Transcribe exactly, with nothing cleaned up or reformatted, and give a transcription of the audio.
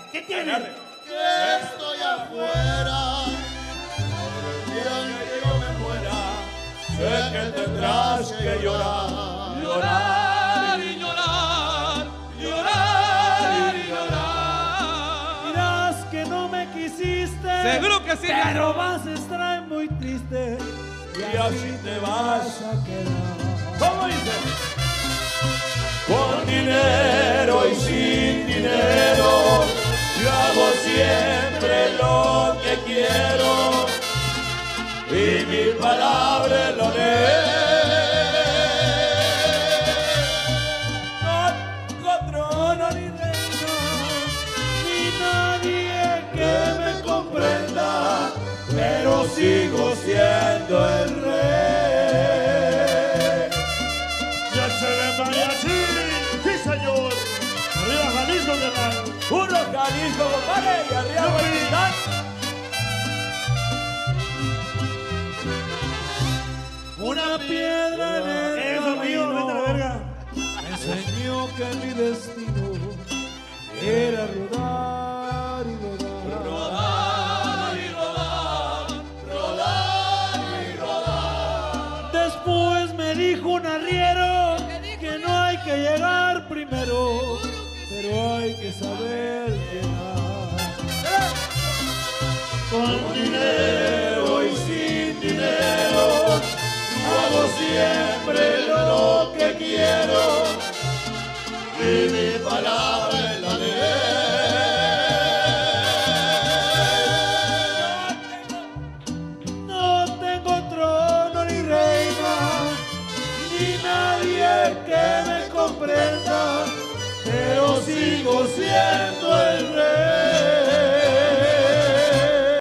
¿Qué tiene? Que estoy afuera. El día en que yo me muera, sé que tendrás que llorar. Llorar y llorar, llorar y llorar. Dirás que no me quisiste. Seguro que sí. Pero vas a estar muy triste. Y así te vas a quedar. ¿Cómo dice? Con dinero y sin dinero, yo hago siempre lo que quiero y mi palabra lo lee. No tengo trono ni reino, Ni nadie que me comprenda, pero sigo siendo el rey. ¡Ya se ve mariachi! ¡Sí, señor! ¡Arriba Jalisco, carnal! Puro Jalisco, compadre, y arriba Huayquitán. Una piedra en el ¡Eso mío! ¡Vete a la verga! me enseñó que mi destino era rodar y rodar. Rodar y rodar, rodar y rodar. Después me dijo un arriero que no hay que llegar primero, pero hay que saber llegar. Con dinero y sin dinero, hago siempre lo que quiero y mi palabra